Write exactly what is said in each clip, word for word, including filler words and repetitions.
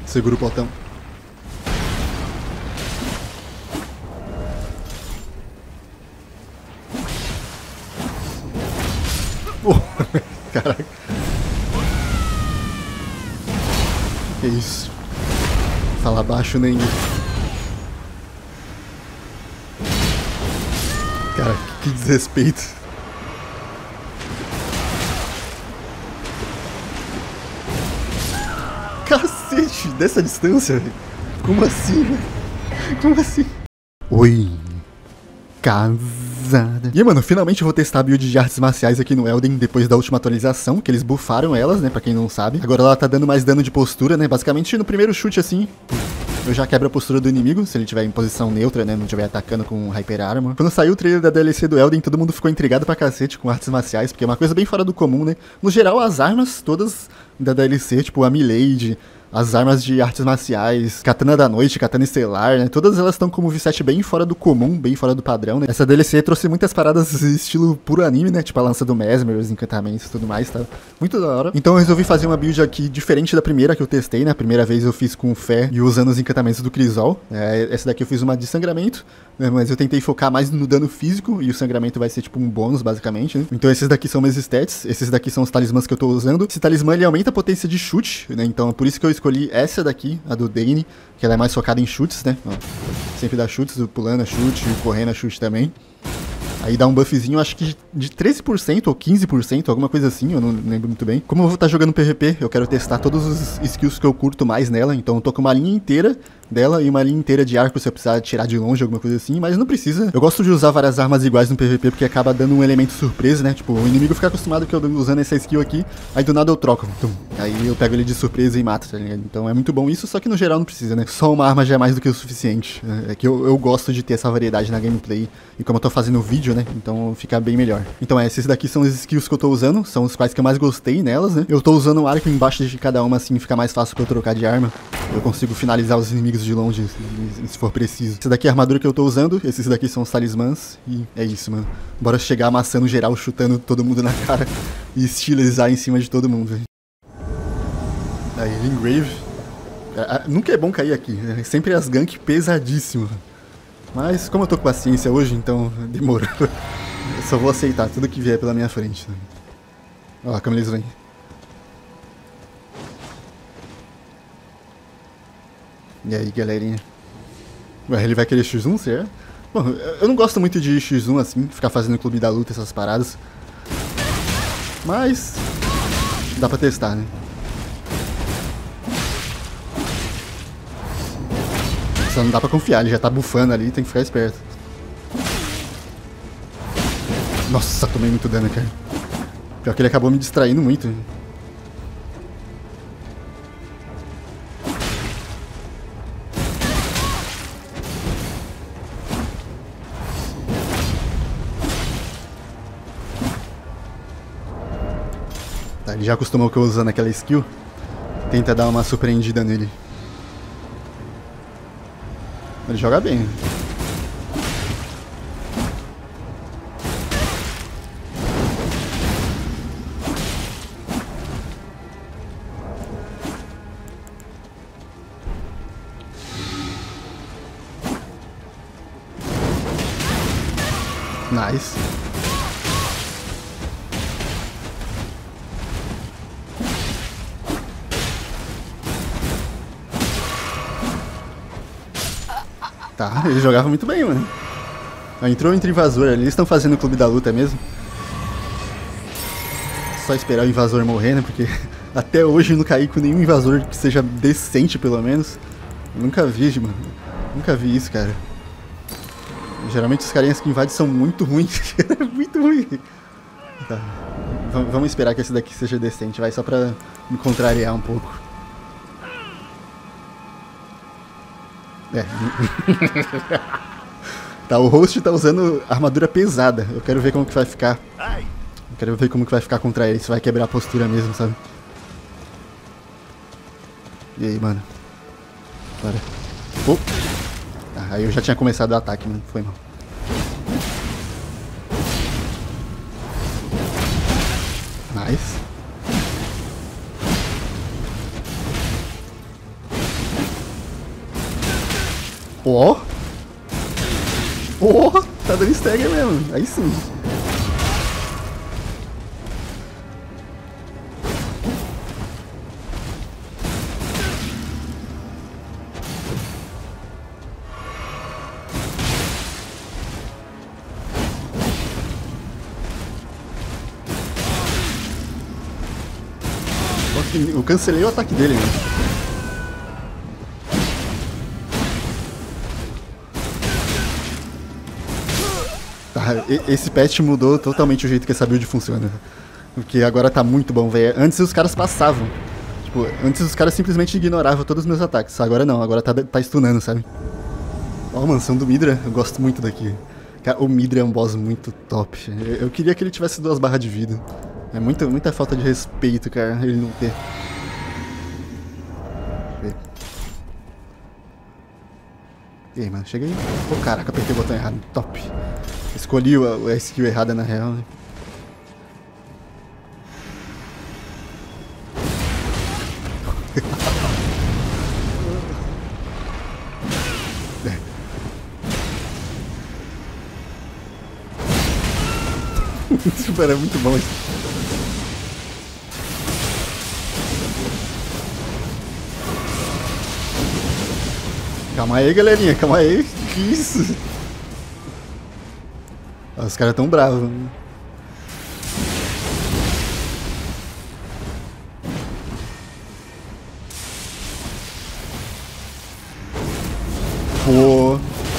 Segura o botão. Oh, caraca. Que isso? Fala baixo, nem. Cara, que desrespeito. Cacete, dessa distância? Como assim, velho? Como assim? Oi. Casada. E, mano, finalmente eu vou testar a build de artes marciais aqui no Elden depois da última atualização, que eles buffaram elas, né, pra quem não sabe. Agora ela tá dando mais dano de postura, né, basicamente no primeiro chute, assim, eu já quebro a postura do inimigo, se ele tiver em posição neutra, né, não estiver atacando com Hyper Armor. Quando saiu o trailer da D L C do Elden, todo mundo ficou intrigado pra cacete com artes marciais, porque é uma coisa bem fora do comum, né. No geral, as armas todas da D L C, tipo a Milady, as armas de artes marciais, Katana da Noite, Katana Estelar, né? Todas elas estão como moveset bem fora do comum, bem fora do padrão, né? Essa D L C trouxe muitas paradas estilo puro anime, né? Tipo a lança do Mesmer, os encantamentos e tudo mais, tá? Muito da hora. Então eu resolvi fazer uma build aqui diferente da primeira que eu testei, né? A primeira vez eu fiz com fé e usando os encantamentos do Crisol. É, essa daqui eu fiz uma de sangramento, né? Mas eu tentei focar mais no dano físico e o sangramento vai ser tipo um bônus, basicamente, né? Então esses daqui são meus stats, esses daqui são os talismãs que eu tô usando. Esse talismã, ele aumenta a potência de chute, né? Então é por isso que eu escolhi essa daqui, a do Dane, que ela é mais focada em chutes, né? Ó, sempre dá chutes, pulando a chute, correndo a chute também. Aí dá um buffzinho, acho que de treze por cento ou quinze por cento, alguma coisa assim, eu não lembro muito bem. Como eu vou estar jogando P V P, eu quero testar todos os skills que eu curto mais nela, então eu tô com uma linha inteira dela e uma linha inteira de arco se eu precisar tirar de longe, alguma coisa assim, mas não precisa. Eu gosto de usar várias armas iguais no P V P porque acaba dando um elemento surpresa, né? Tipo, o inimigo fica acostumado que eu tô usando essa skill aqui, aí do nada eu troco. Tum. Aí eu pego ele de surpresa e mato, tá ligado? Então é muito bom isso, só que no geral não precisa, né? Só uma arma já é mais do que o suficiente. É que eu, eu gosto de ter essa variedade na gameplay e como eu tô fazendo vídeo, né? Então fica bem melhor. Então é, esses daqui são os skills que eu tô usando, são os quais que eu mais gostei nelas, né? Eu tô usando o arco embaixo de cada uma, assim, fica mais fácil pra eu trocar de arma. Eu consigo finalizar os inimigos de longe, se for preciso. Essa daqui é a armadura que eu tô usando, esses daqui são os talismãs, e é isso, mano. Bora chegar amassando geral, chutando todo mundo na cara e estilizar em cima de todo mundo, velho. Aí, Lingrave. É, nunca é bom cair aqui, né? Sempre as gank pesadíssimo. Mas como eu tô com paciência hoje, então demorou. Eu só vou aceitar tudo que vier pela minha frente. Né? Ó, como eles vêm. E aí, galerinha? Ué, ele vai querer X um, será? Bom, eu não gosto muito de X um assim, ficar fazendo clube da luta, essas paradas. Mas dá pra testar, né? Só não dá pra confiar, ele já tá bufando ali, tem que ficar esperto. Nossa, tomei muito dano, cara. Pior que ele acabou me distraindo muito. Tá, ele já acostumou que eu usando aquela skill. Tenta dar uma surpreendida nele. Ele joga bem. Nice. Tá, ele jogava muito bem, mano. Entrou entre invasor ali, eles estão fazendo o clube da luta mesmo. Só esperar o invasor morrer, né? Porque até hoje eu não caí com nenhum invasor que seja decente, pelo menos. Eu nunca vi, mano. Nunca vi isso, cara. Geralmente os carinhas que invadem são muito ruins. Muito ruim. Tá. V vamos esperar que esse daqui seja decente, vai, só pra me contrariar um pouco. É. Tá, o host tá usando armadura pesada. Eu quero ver como que vai ficar. Eu quero ver como que vai ficar contra ele, se vai quebrar a postura mesmo, sabe? E aí, mano? Bora. Oh. Ah, aí eu já tinha começado o ataque, mano. Foi mal. Nice. Ó! Ó! Tá dando stagger mesmo. Aí sim. Eu cancelei o ataque dele, né? Tá, esse patch mudou totalmente o jeito que essa build funciona. Porque agora tá muito bom, velho. Antes os caras passavam. Tipo, antes os caras simplesmente ignoravam todos os meus ataques. Agora não, agora tá, tá stunando, sabe? Ó, a mansão do Midra, eu gosto muito daqui. O Midra é um boss muito top. Eu, eu queria que ele tivesse duas barras de vida. É muita, muita falta de respeito, cara, ele não ter. E aí, mano, chega aí. Pô, caraca, apertei o botão errado. Top. Escolhi a, a skill errada na real, né? Super, é muito bom isso. Calma aí, galerinha, calma aí. Que isso? Os caras tão bravos. Pô.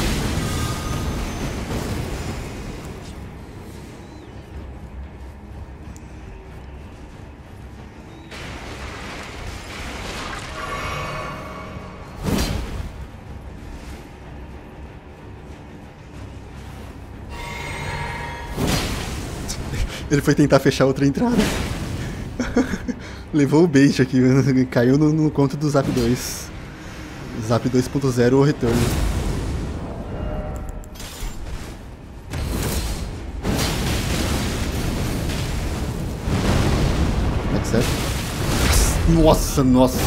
Ele foi tentar fechar outra entrada. Levou o bait aqui, caiu no, no conto do Zap dois. Zap dois ponto zero ou retorno. Etc. Nossa, nossa.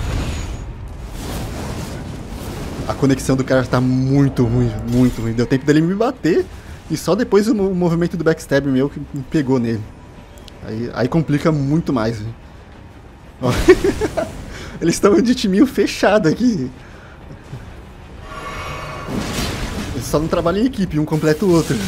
A conexão do cara tá muito ruim, muito ruim. Deu tempo dele me bater. E só depois o movimento do backstab meu que me pegou nele. Aí, aí complica muito mais. Eles estão de timinho fechado aqui. Eles só não trabalham em equipe, um completa o outro.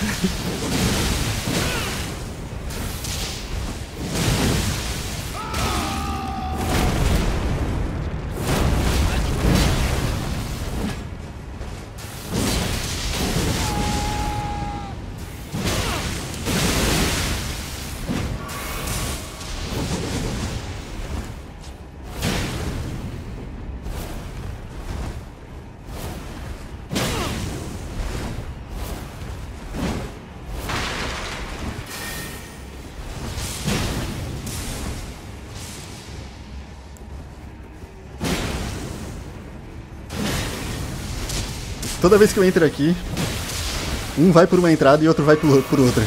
Toda vez que eu entro aqui, um vai por uma entrada e outro vai por, por outra.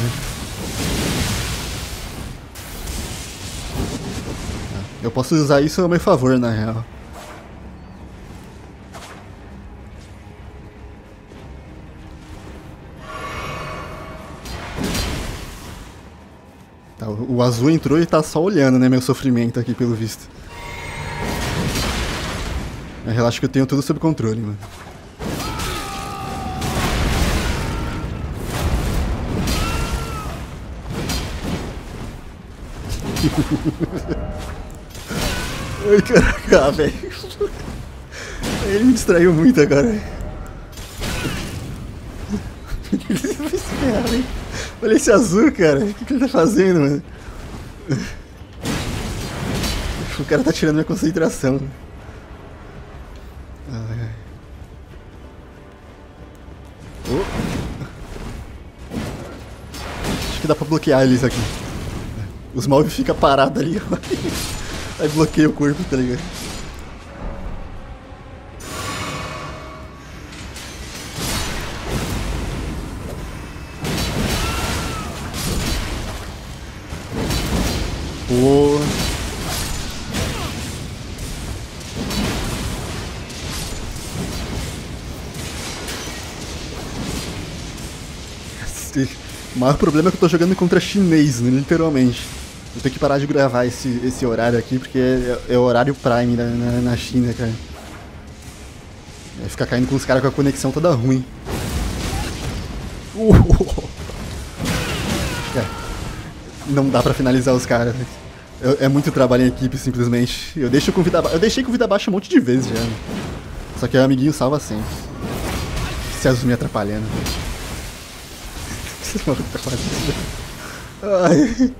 Eu posso usar isso a meu favor, na real. Tá, o, o azul entrou e tá só olhando, né, meu sofrimento aqui, pelo visto. Mas relaxa que eu tenho tudo sob controle, mano. Ai, caraca, velho. Ele me distraiu muito agora. Ele vai se ferrar, hein? Olha esse azul, cara. O que, que ele tá fazendo, mano? O cara tá tirando minha concentração. Ai, ai. Oh. Acho que dá pra bloquear eles aqui. Os mobs ficam parados ali. Aí bloqueia o corpo, tá ligado? Pô. O maior problema é que eu tô jogando contra chinês, né, literalmente. Eu tenho que parar de gravar esse, esse horário aqui, porque é, é o horário prime na, na, na China, cara. É ficar caindo com os caras com a conexão toda ruim. Uh! É. Não dá pra finalizar os caras. É, é muito trabalho em equipe, simplesmente. Eu, deixo com vida ba... eu deixei com vida baixa um monte de vezes já. Só que o amiguinho salva sempre. Se azul me atrapalhando. Esse maluco tá fazendo. Ai.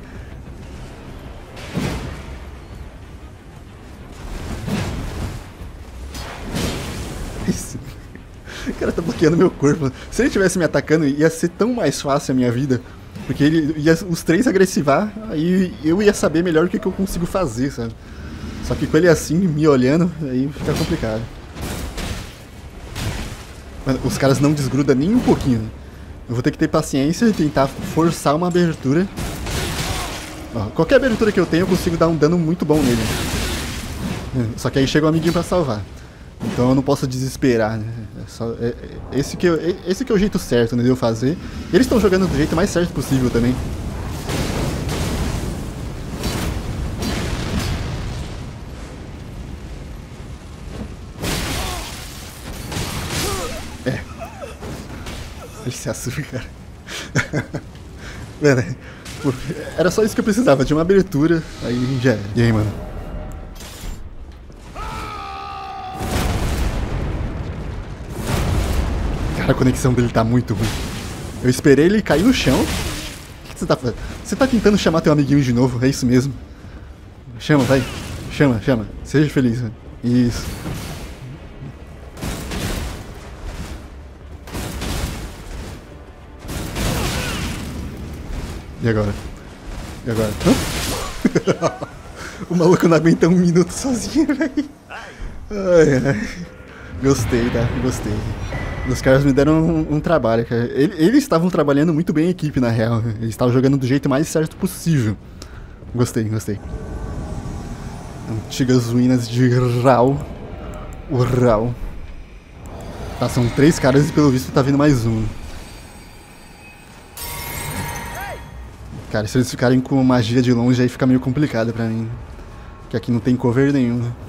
Isso. O cara tá bloqueando meu corpo. Se ele tivesse me atacando, ia ser tão mais fácil a minha vida. Porque ele ia os três agressivar, aí eu ia saber melhor o que, que eu consigo fazer, sabe? Só que com ele assim, me olhando, aí fica complicado. Mas os caras não desgrudam nem um pouquinho. Eu vou ter que ter paciência e tentar forçar uma abertura. Ó, qualquer abertura que eu tenho, eu consigo dar um dano muito bom nele. Só que aí chega um amiguinho pra salvar. Então eu não posso desesperar, né? É só, é, é, esse, que eu, é, esse que é o jeito certo, né, de eu fazer. E eles estão jogando do jeito mais certo possível também. É. Ele se assusta, cara. Mano, era só isso que eu precisava, de uma abertura, aí já era. E aí, mano? A conexão dele tá muito ruim. Eu esperei ele cair no chão. O que você tá fazendo? Você tá tentando chamar teu amiguinho de novo? É isso mesmo? Chama, vai. Chama, chama. Seja feliz. Né? Isso. E agora? E agora? Hã? O maluco não aguenta um minuto sozinho, velho. Ai, ai. Gostei, tá? Gostei. Os caras me deram um, um trabalho, cara. Eles estavam trabalhando muito bem a equipe, na real. Eles estavam jogando do jeito mais certo possível. Gostei, gostei. Antigas ruínas de Rao. O Rao. Tá, são três caras e pelo visto tá vindo mais um. Cara, se eles ficarem com magia de longe aí fica meio complicado pra mim. Porque aqui não tem cover nenhum, né?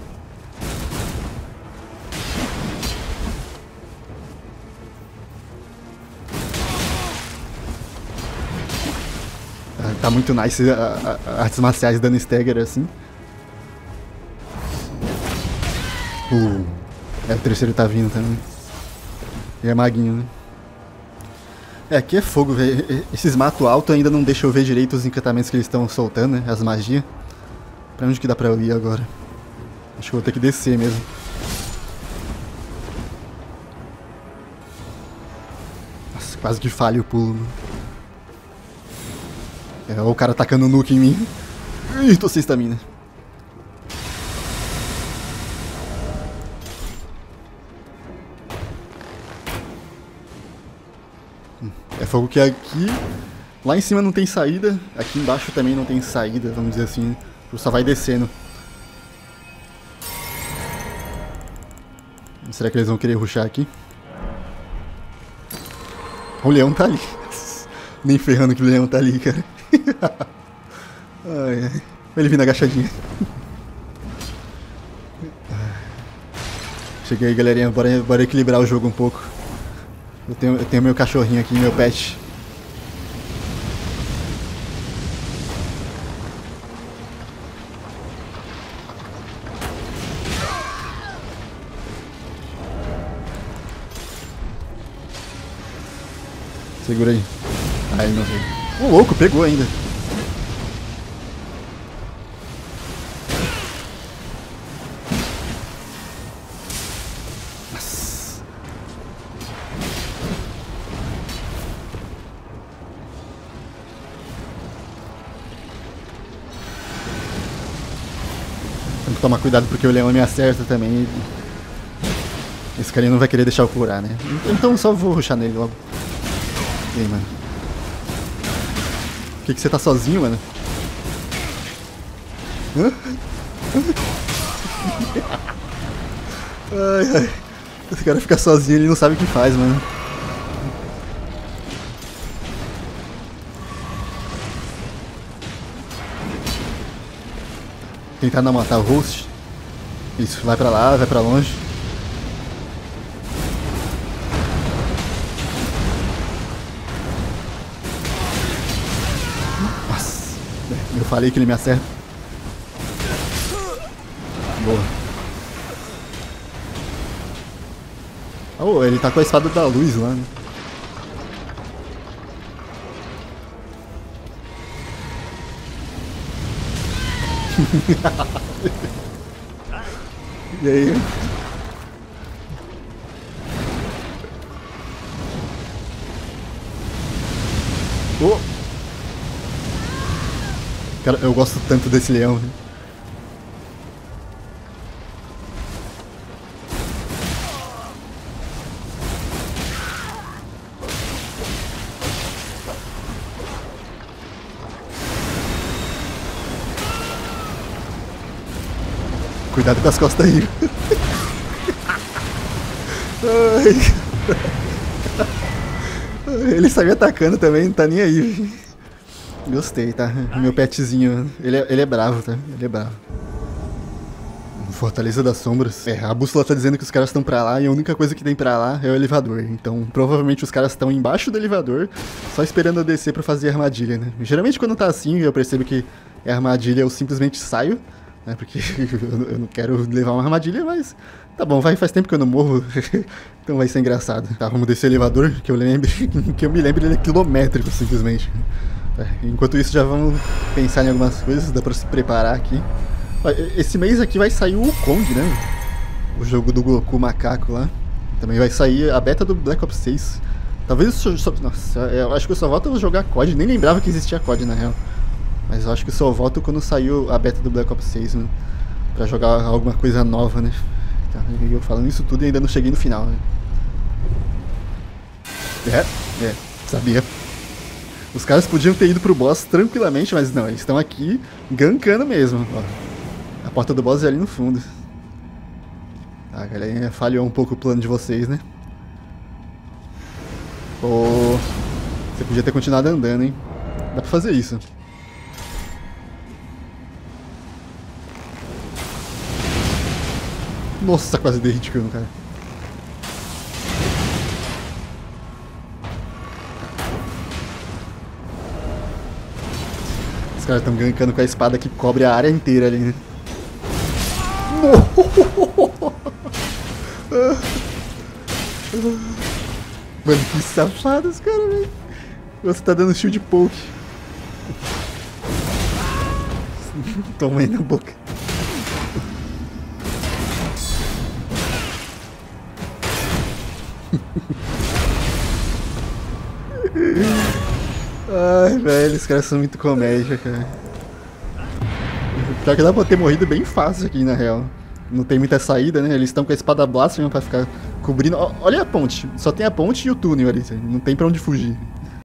Tá muito nice a, a, a artes marciais dando stagger assim. Uh, é, o terceiro tá vindo também. E é maguinho, né? É, aqui é fogo, velho. Esses mato alto ainda não deixam eu ver direito os encantamentos que eles estão soltando, né? As magias. Pra onde que dá pra eu ir agora? Acho que eu vou ter que descer mesmo. Nossa, quase que falha o pulo. É, o cara tacando nuke em mim. Ih, tô sem estamina. É fogo que aqui... Lá em cima não tem saída. Aqui embaixo também não tem saída, vamos dizer assim. Só vai descendo. Será que eles vão querer rushar aqui? O leão tá ali. Nem ferrando que o leão tá ali, cara. Ai, ai. Ele vindo agachadinho. Cheguei aí, galerinha. Bora, bora equilibrar o jogo um pouco. Eu tenho, eu tenho meu cachorrinho aqui, meu pet. Segura aí. Ai, não sei. Ô, louco, pegou ainda. Nossa. Tem que tomar cuidado porque o leão me acerta também. Esse carinha não vai querer deixar eu curar, né? Então só vou rushar nele logo. E aí, mano? Por que, que você tá sozinho, mano? Hã? Ai, ai. Esse cara fica sozinho, ele não sabe o que faz, mano. Tentar não matar o host. Isso, vai pra lá, vai pra longe. Nossa, eu falei que ele me acerta. Boa. Oh, ele tá com a espada da luz lá, né? E aí? Oh! Cara, eu gosto tanto desse leão, né? Cuidado com as costas aí. Ai. Ele saiu atacando também, não tá nem aí. Gostei, tá? Meu petzinho, ele é, ele é bravo, tá? Ele é bravo. Fortaleza das Sombras. É, a bússola tá dizendo que os caras estão pra lá e a única coisa que tem pra lá é o elevador. Então, provavelmente os caras estão embaixo do elevador, só esperando eu descer pra fazer armadilha, né? Geralmente quando tá assim, eu percebo que é armadilha, eu simplesmente saio. É porque eu não quero levar uma armadilha, mas tá bom, vai, faz tempo que eu não morro, então vai ser engraçado. Tá, vamos descer o elevador, que eu lembre, que eu me lembro, ele é quilométrico simplesmente. Tá, enquanto isso já vamos pensar em algumas coisas, dá pra se preparar aqui. Esse mês aqui vai sair o Wukong, né? O jogo do Goku macaco lá. Também vai sair a beta do Black Ops seis. Talvez eu só... Nossa, eu acho que eu só volto a jogar C O D, nem lembrava que existia C O D na real. Mas eu acho que só volto quando saiu a beta do Black Ops seis, né? Pra jogar alguma coisa nova, né? Tá, eu falando isso tudo e ainda não cheguei no final, né? É, é, sabia. Os caras podiam ter ido pro boss tranquilamente, mas não, eles estão aqui gankando mesmo. Ó, a porta do boss é ali no fundo. Ah, galera, falhou um pouco o plano de vocês, né? Pô, você podia ter continuado andando, hein? Dá pra fazer isso. Nossa, quase dei hit kill no cara. Os caras estão gankando com a espada que cobre a área inteira ali, né? Mano, que safados, cara, velho. Você tá dando shield poke. Toma aí na boca. Ai, velho, os caras são muito comédia, cara. Pior que dá pra ter morrido bem fácil aqui, na real. Não tem muita saída, né? Eles estão com a espada blaster pra ficar cobrindo. Olha a ponte. Só tem a ponte e o túnel ali. Não tem pra onde fugir.